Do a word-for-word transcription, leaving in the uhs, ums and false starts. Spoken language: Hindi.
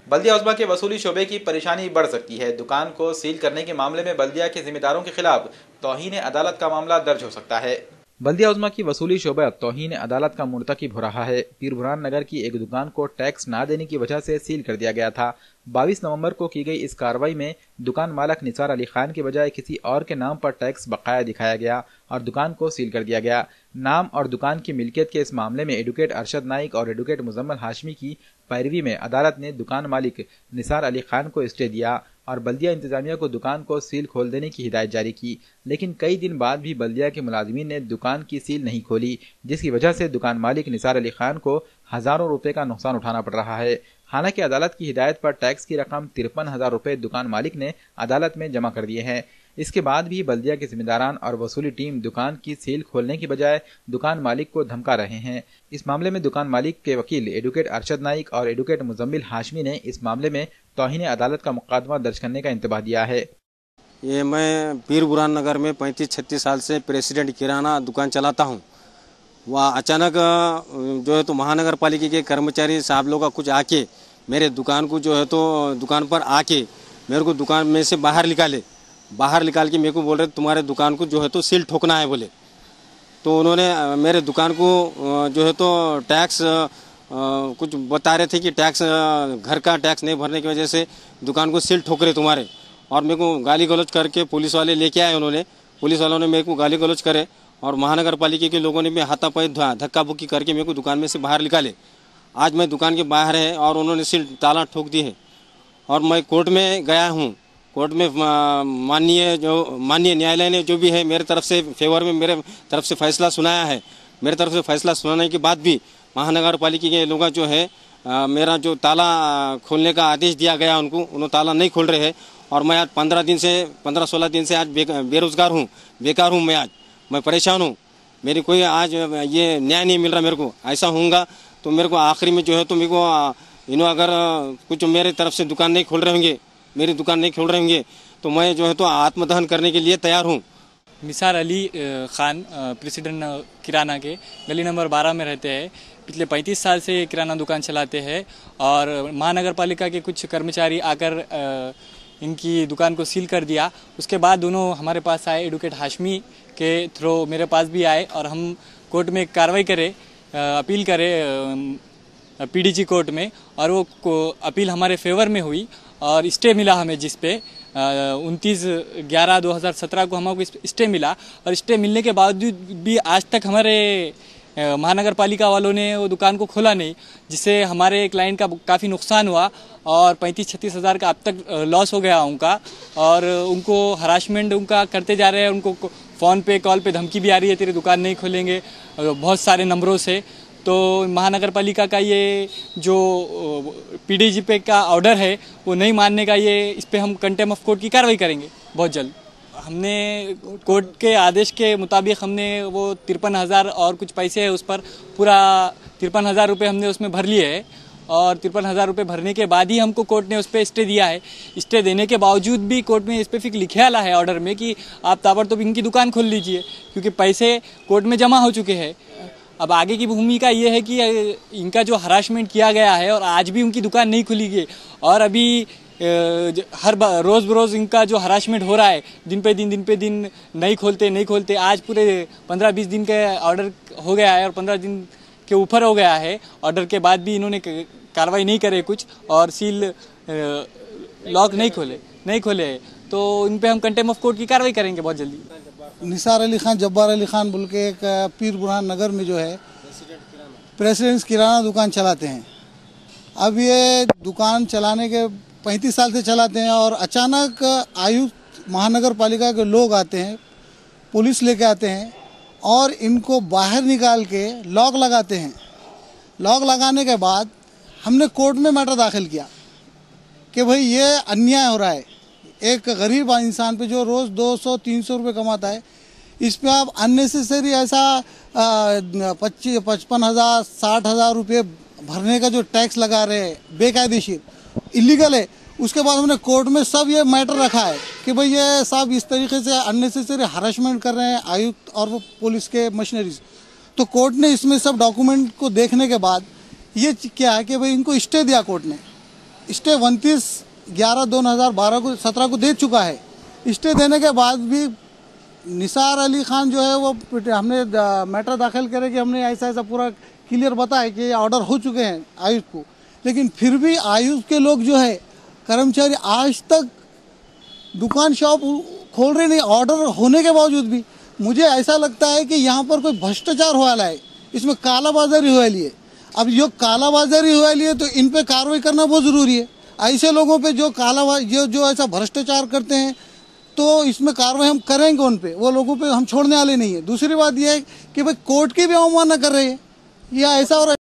बल्दिया उज़्मा के वसूली शोबे की परेशानी बढ़ सकती है। दुकान को सील करने के मामले में बल्दिया के जिम्मेदारों के खिलाफ तौहीन अदालत का मामला दर्ज हो सकता है। बल्दिया उज़्मा की वसूली शोबा तौहीन अदालत का मुर्तकिब हो रहा है। पीर बुरहान नगर की एक दुकान को टैक्स ना देने की वजह से सील कर दिया गया था। बाईस नवंबर को की गई इस कार्रवाई में दुकान मालक निसार अली खान के बजाय किसी और के नाम पर टैक्स बकाया दिखाया गया और दुकान को सील कर दिया गया। नाम और दुकान की मिल्कियत के इस मामले में एडवोकेट अरशद नाइक और एडवोकेट मुजम्मल हाशमी की पैरवी में अदालत ने दुकान मालिक निसार अली खान को स्टे दिया और बल्दिया इंतजामिया को दुकान को सील खोल देने की हिदायत जारी की। लेकिन कई दिन बाद भी बल्दिया के मुलाजिमीन ने दुकान की सील नहीं खोली, जिसकी वजह से दुकान मालिक निसार अली खान को हजारों रुपए का नुकसान उठाना पड़ रहा है। हालांकि अदालत की हिदायत पर टैक्स की रकम तिरपन हजार रुपए दुकान मालिक ने अदालत में जमा कर दिए हैं। इसके बाद भी बल्दिया के जिम्मेदारान और वसूली टीम दुकान की सील खोलने की बजाय दुकान मालिक को धमका रहे हैं। इस मामले में दुकान मालिक के वकील एडवोकेट अरशद नाइक और एडवोकेट मुजम्मिल हाशमी ने इस मामले में तौहीन अदालत का मुकदमा दर्ज करने का इंतबाह दिया है। ये मैं पीर बुरहान नगर में पैंतीस छत्तीस साल से प्रेसिडेंट किराना दुकान चलाता हूँ। वह अचानक जो है तो महानगर पालिका के कर्मचारी साहब लोग का कुछ आके मेरे दुकान को जो है तो दुकान पर आके मेरे को दुकान में से बाहर निकाले बाहर निकाल के मेरे को बोल रहे तुम्हारे दुकान को जो है तो सील ठोकना है बोले। तो उन्होंने मेरे दुकान को जो है तो टैक्स कुछ बता रहे थे कि टैक्स घर का टैक्स नहीं भरने की वजह से दुकान को सील ठोक रहे तुम्हारे, और मेरे को गाली गलौज करके पुलिस वाले लेके आए। उन्होंने पुलिस वालों ने मेरे को गाली गलौज करे और महानगर पालिका के लोगों ने भी हाथापाई धक्का बुक्की करके मेरे को दुकान में से बाहर निकाले। आज मैं दुकान के बाहर है और उन्होंने सील ताला ठोक दी है और मैं कोर्ट में गया हूँ। कोर्ट में माननीय जो माननीय न्यायालय ने जो भी है मेरे तरफ से फेवर में मेरे तरफ से फैसला सुनाया है। मेरे तरफ से फैसला सुनाने के बाद भी महानगर पालिका के लोग जो है आ, मेरा जो ताला खोलने का आदेश दिया गया उनको उन्होंने ताला नहीं खोल रहे हैं। और मैं आज पंद्रह दिन से पंद्रह सोलह दिन से आज बे, बेरोजगार हूँ, बेकार हूँ। मैं आज मैं परेशान हूँ। मेरी कोई आज ये न्याय नहीं मिल रहा मेरे को। ऐसा होगा तो मेरे को आखिरी में जो है तो मेरे को इन्हों अगर कुछ मेरे तरफ से दुकान नहीं खोल रहे होंगे मेरी दुकान नहीं खोल रहे होंगे तो मैं जो है तो आत्मदहन करने के लिए तैयार हूँ। निसार अली खान प्रेसिडेंट किराना के गली नंबर बारह में रहते हैं। पिछले पैंतीस साल से किराना दुकान चलाते हैं और महानगर पालिका के कुछ कर्मचारी आकर इनकी दुकान को सील कर दिया। उसके बाद दोनों हमारे पास आए, एडवोकेट हाशमी के थ्रू मेरे पास भी आए और हम कोर्ट में कार्रवाई करें, अपील करें पीडीजी कोर्ट में, और वो अपील हमारे फेवर में हुई और स्टे मिला हमें, जिस पे उनतीस ग्यारह दो हज़ार सत्रह को हमको स्टे मिला। और स्टे मिलने के बावजूद भी आज तक हमारे महानगर पालिका वालों ने वो दुकान को खोला नहीं, जिससे हमारे क्लाइंट का काफ़ी नुकसान हुआ और पैंतीस छत्तीस हज़ार का अब तक लॉस हो गया उनका। और उनको हरासमेंट उनका करते जा रहे हैं। उनको फ़ोन पे कॉल पे धमकी भी आ रही है, तेरी दुकान नहीं खोलेंगे, बहुत सारे नंबरों से। तो महानगर पालिका का ये जो पीडीजी पे का ऑर्डर है वो नहीं मानने का, ये इस पे हम कंटेम्प्ट ऑफ कोर्ट की कार्रवाई करेंगे बहुत जल्द। हमने कोर्ट के आदेश के मुताबिक हमने वो तिरपन हज़ार और कुछ पैसे है उस पर पूरा तिरपन हज़ार रुपये हमने उसमें भर लिए है और तिरपन हज़ार रुपये भरने के बाद ही हमको कोर्ट ने उस पर स्टे दिया है। स्टे देने के बावजूद भी कोर्ट में स्पेसिफिक लिखे आला है ऑर्डर में कि आप ताबड़तोड़ इनकी दुकान खोल लीजिए, क्योंकि पैसे कोर्ट में जमा हो चुके हैं। अब आगे की भूमिका ये है कि इनका जो हरासमेंट किया गया है और आज भी उनकी दुकान नहीं खुली गई और अभी हर रोज़ बरोज़ इनका जो हरासमेंट हो रहा है, दिन पे दिन दिन पे दिन नहीं खोलते नहीं खोलते आज पूरे पंद्रह बीस दिन का ऑर्डर हो गया है और पंद्रह दिन के ऊपर हो गया है। ऑर्डर के बाद भी इन्होंने कार्रवाई नहीं करे कुछ और सील लॉक नहीं खोले नहीं खोले तो इन पे हम कंटेम्प्ट ऑफ कोर्ट की कार्रवाई करेंगे बहुत जल्दी। निसार अली खान जब्बार अली खान बोल के एक पीर बुरहान नगर में जो है प्रेसिडेंट किराना दुकान चलाते हैं। अब ये दुकान चलाने के पैंतीस साल से चलाते हैं और अचानक आयुक्त महानगर पालिका के लोग आते हैं, पुलिस लेके आते हैं और इनको बाहर निकाल के लॉक लगाते हैं। लॉक लगाने के बाद हमने कोर्ट में मैटर दाखिल किया कि भाई ये अन्याय हो रहा है। एक गरीब इंसान पे जो रोज़ दो सौ तीन सौ रुपये कमाता है, इस पे आप अननेसेसरी ऐसा पच्चीस पचपन हज़ार साठ हज़ार रुपये भरने का जो टैक्स लगा रहे हैं बेकायदेशीर, इलीगल है। उसके बाद हमने कोर्ट में सब ये मैटर रखा है कि भाई ये साहब इस तरीके से अननेसेसरी हरासमेंट कर रहे हैं आयुक्त और वो पुलिस के मशीनरीज। तो कोर्ट ने इसमें सब डॉक्यूमेंट को देखने के बाद ये क्या है कि भाई इनको स्टे दिया कोर्ट ने। स्टे उनतीस ग्यारह दो हज़ार बारह को सत्रह को दे चुका है। स्टे देने के बाद भी निसार अली खान जो है वो हमने मैटर दाखिल करे कि हमने ऐसा ऐसा पूरा क्लियर बताया कि ऑर्डर हो चुके हैं आयुक्त को, लेकिन फिर भी आयुक्त के लोग जो है कर्मचारी आज तक दुकान शॉप खोल रहे नहीं, ऑर्डर होने के बावजूद भी। मुझे ऐसा लगता है कि यहाँ पर कोई भ्रष्टाचार हुआ है, इसमें कालाबाजारी हुआ है। अब जो कालाबाजारी हुआ है तो इन पे कार्रवाई करना बहुत ज़रूरी है। ऐसे लोगों पे जो काला जो जो ऐसा भ्रष्टाचार करते हैं तो इसमें कार्रवाई हम करेंगे उन पे, वो लोगों पे हम छोड़ने वाले नहीं है। दूसरी बात यह है कि भाई कोर्ट की भी अवमानना कर रहे हैं या ऐसा और